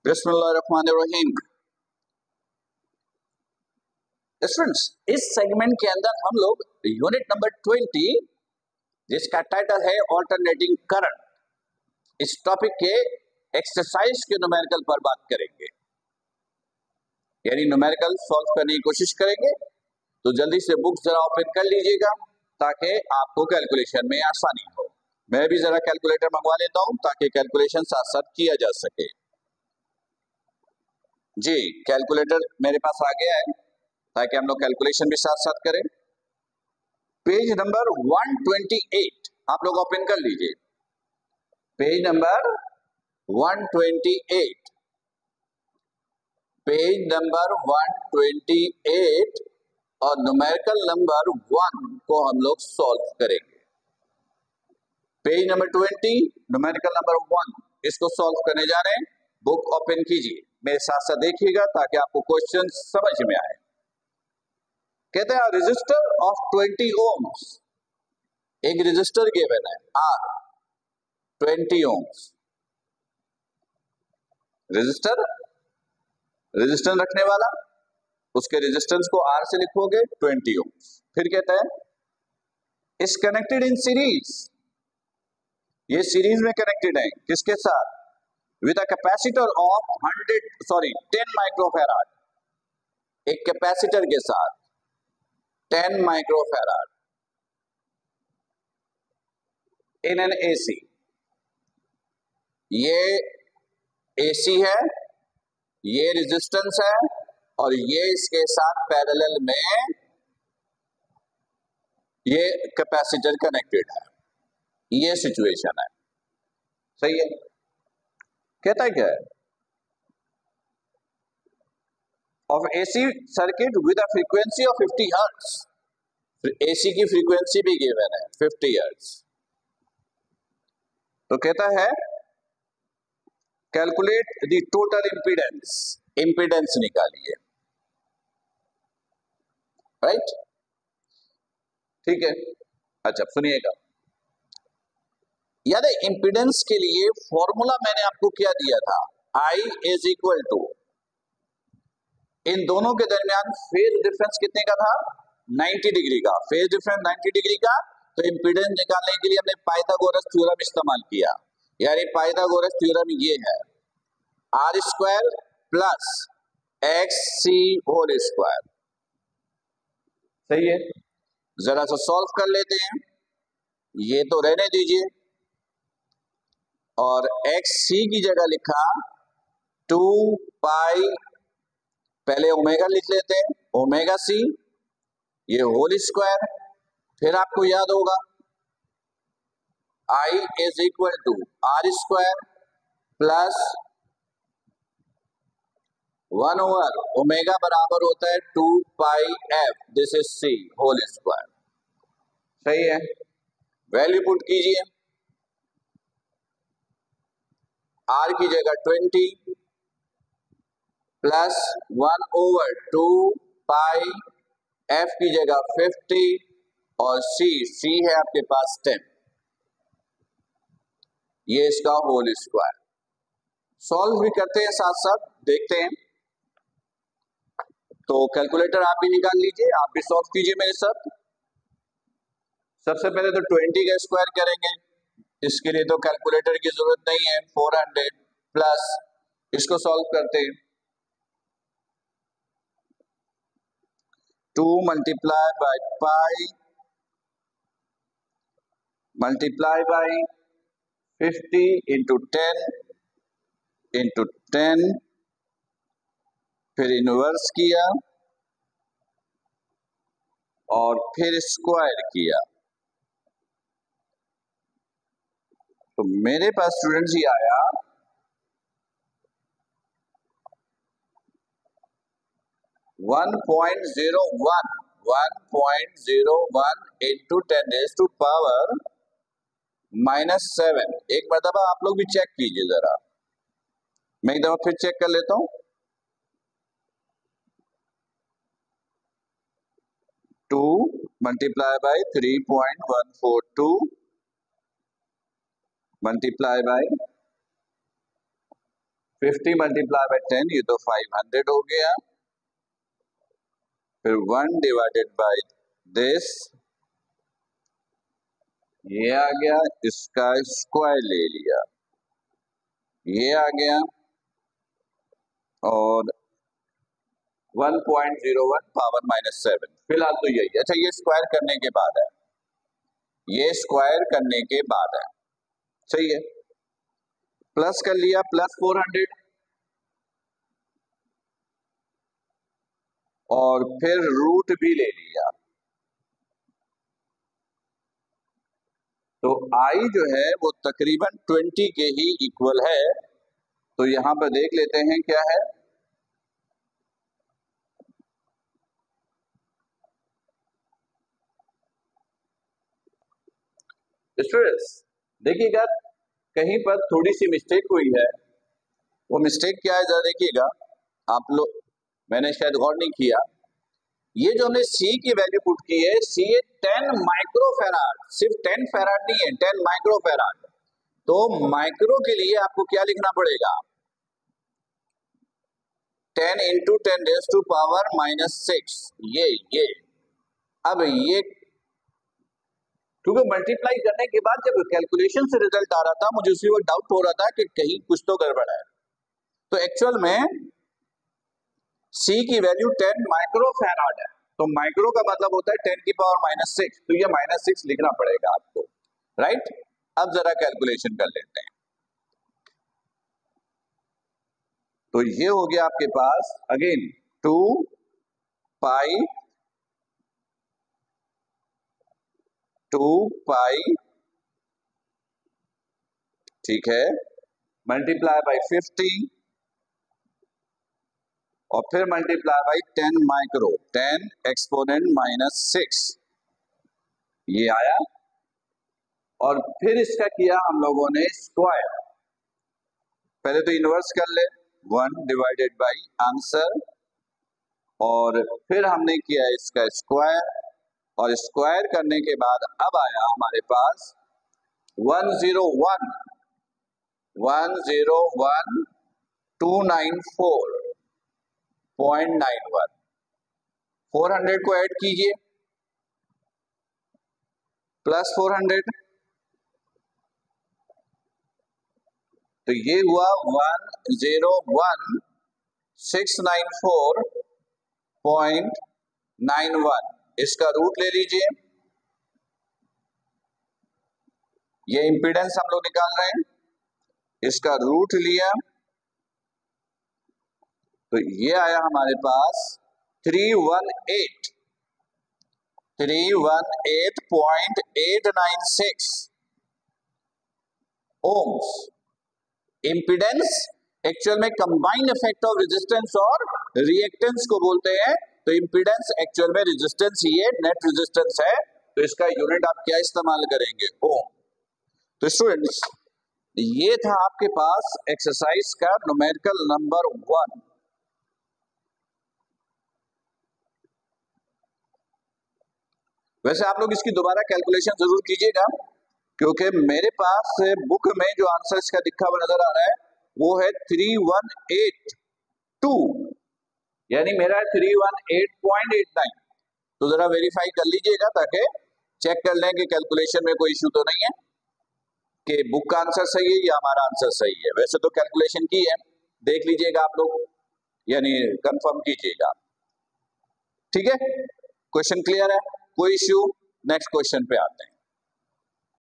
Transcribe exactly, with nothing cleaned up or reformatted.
बिस्मिल्लाहिर्रहमानिर्रहीम। स्टूडेंट्स, इस सेगमेंट के अंदर हम लोग यूनिट नंबर ट्वेंटी, जिसका टाइटल है ऑल्टरनेटिंग करंट, इस टॉपिक के एक्सरसाइज के न्यूमेरिकल पर बात करेंगे, यानी न्यूमेरिकल सॉल्व करने की कोशिश करेंगे। तो जल्दी से बुक जरा ओपन कर लीजिएगा ताकि आपको कैलकुलेशन में आसानी हो। मैं भी जरा कैलकुलेटर मंगवा लेता हूं ताकि कैलकुलेशन साथ साथ किया जा सके। जी, कैलकुलेटर मेरे पास आ गया है ताकि हम लोग कैलकुलेशन भी साथ साथ करें। Page number one twenty eight आप लोग ओपन कर लीजिए। Page number one twenty eight, page number one twenty eight और न्यूमेरिकल नंबर वन को हम लोग सॉल्व करेंगे। Page number twenty, numerical number one, इसको सॉल्व करने जा रहे हैं। बुक ओपन कीजिए, मेरे साथ साथ देखिएगा ताकि आपको क्वेश्चन समझ में आए। कहते हैं रेजिस्टर ऑफ ट्वेंटी ओम्स, एक रेजिस्टर गिवन है R twenty ohms. Resistor resistance रखने वाला, उसके रेजिस्टेंस को आर से लिखोगे ट्वेंटी ओम्स। फिर कहता है इज कनेक्टेड इन सीरीज, ये सीरीज में कनेक्टेड है किसके साथ? With a capacitor of hundred sorry ten microfarad, एक कैपेसिटर के साथ ten microfarad in an AC. ये एसी है, ये रेजिस्टेंस है और ये इसके साथ पैरेलल में ये कैपेसिटर कनेक्टेड है। ये सिचुएशन है, सही है। कहता है क्या है? Of AC circuit with a frequency of fifty hertz, AC की फ्रीक्वेंसी भी गिवन है फिफ्टी हर्ट्ज। तो कहता है calculate the total impedance, impedance निकालिए, राइट? ठीक है, अच्छा सुनिएगा। याद है इंपीडेंस के लिए फॉर्मूला मैंने आपको क्या दिया था? I इज इक्वल टू, इन दोनों के दरमियान फेज डिफरेंस कितने का था? नाइंटी डिग्री का। फेज डिफरेंस नाइंटी डिग्री का, तो इंपीडेंस निकालने के लिए हमने पाइथागोरस थ्योरम इस्तेमाल किया। यानी पाइथागोरस थ्योरम ये है R square plus X C whole square, सही है। जरा सा सॉल्व कर लेते हैं, ये तो रहने दीजिए और एक्स सी की जगह लिखा टू पाई, पहले ओमेगा लिख लेते हैं, ओमेगा सी, ये होल स्क्वायर। फिर आपको याद होगा I is equal to R square plus one over omega बराबर होता है two pi F, this is C whole square, सही है। वैल्यू पुट कीजिए, आर की जगह twenty plus one over two pi, F की जगह फिफ्टी और सी, सी है आपके पास टेन, ये इसका होल स्क्वायर। सॉल्व भी करते हैं साथ साथ, देखते हैं। तो कैलकुलेटर आप भी निकाल लीजिए, आप भी सॉल्व कीजिए मेरे साथ। सबसे पहले तो ट्वेंटी का स्क्वायर करेंगे, इसके लिए तो कैलकुलेटर की जरूरत नहीं है। फोर हंड्रेड प्लस, इसको सॉल्व करते हैं, two multiply by pi multiply by fifty into ten into ten, फिर इनवर्स किया और फिर स्क्वायर किया। तो मेरे पास स्टूडेंट्स ही आया one point zero one, one point zero one into ten raise to power minus seven. एक मरतबा आप लोग भी चेक कीजिए जरा, मैं एक दफा फिर चेक कर लेता हूं। Two multiply by three point one four two multiply by fifty multiply by ten, ये तो फाइव हंड्रेड हो गया। फिर वन डिवाइडेड बाय दिस, ये आ गया, इसका स्क्वायर ले लिया, ये आ गया, और one point zero one power minus seven, फिलहाल तो यही। अच्छा, ये स्क्वायर करने के बाद है, ये स्क्वायर करने के बाद है, सही है। प्लस कर लिया, प्लस फोर हंड्रेड, और फिर रूट भी ले लिया। तो आई जो है वो तकरीबन ट्वेंटी के ही इक्वल है। तो यहां पर देख लेते हैं क्या है। स्टूडेंट्स देखिएगा, कहीं पर थोड़ी सी मिस्टेक हुई है। वो मिस्टेक क्या है, जरा देखिएगा आप लोग, मैंने शायद गौर नहीं किया। ये जो हमने C की वैल्यू पुट की है, C है टेन माइक्रोफेराड, सिर्फ टेन फेराड नहीं है, टेन माइक्रोफेराड। तो माइक्रो के लिए आपको क्या लिखना पड़ेगा, ten into ten raise to power minus six, ये ये अब ये क्योंकि मल्टीप्लाई करने के बाद जब कैलकुलेशन से रिजल्ट आ रहा था, मुझे उसी वक्त डाउट हो रहा था कि कहीं कुछ तो गड़बड़ है। तो एक्चुअल में C की वैल्यू टेन माइक्रोफेराड है, तो माइक्रो का मतलब होता है टेन की पावर माइनस सिक्स, तो ये माइनस सिक्स लिखना पड़ेगा आपको, राइट। अब जरा कैलकुलेशन कर लेते हैं। तो ये हो गया आपके पास again two pi two pi, ठीक है, मल्टीप्लाई बाई फिफ्टी, और फिर multiply by ten micro, ten exponent minus six, ये आया। और फिर इसका किया हम लोगों ने स्क्वायर। पहले तो इनवर्स कर ले, वन डिवाइडेड बाई आंसर, और फिर हमने किया इसका स्क्वायर, और स्क्वायर करने के बाद अब आया हमारे पास one zero one one zero one two nine four point nine one, four hundred को ऐड कीजिए, प्लस फोर हंड्रेड, तो ये हुआ one zero one six nine four point nine one. इसका रूट ले लीजिए, ये इंपीडेंस हम लोग निकाल रहे हैं, इसका रूट लिया, तो ये आया हमारे पास three one eight three one eight point eight nine six ohms. Impedance actual में कंबाइंड इफेक्ट ऑफ रेजिस्टेंस और रिएक्टेंस को बोलते हैं। तो इंपीडेंस एक्चुअल में रेजिस्टेंस ही है, नेट रेजिस्टेंस है, तो इसका यूनिट आप क्या इस्तेमाल करेंगे, ओम। तो स्टूडेंट्स ये था आपके पास एक्सरसाइज का न्यूमेरिकल नंबर वन। वैसे आप लोग इसकी दोबारा कैलकुलेशन जरूर कीजिएगा, क्योंकि मेरे पास बुक में जो आंसर इसका लिखा हुआ नजर आ रहा है वो है थ्री वन एट टू, यानी मेरा है three one eight point eight nine. तो जरा वेरीफाई कर लीजिएगा ताकि चेक कर लें कि कैलकुलेशन में कोई इशू तो नहीं है, कि बुक का आंसर सही है या हमारा आंसर सही है। वैसे तो कैलकुलेशन की है, देख लीजिएगा आप लोग, यानी कंफर्म कीजिएगा, ठीक है। क्वेश्चन क्लियर है, कोई इश्यू। नेक्स्ट क्वेश्चन पे आते हैं।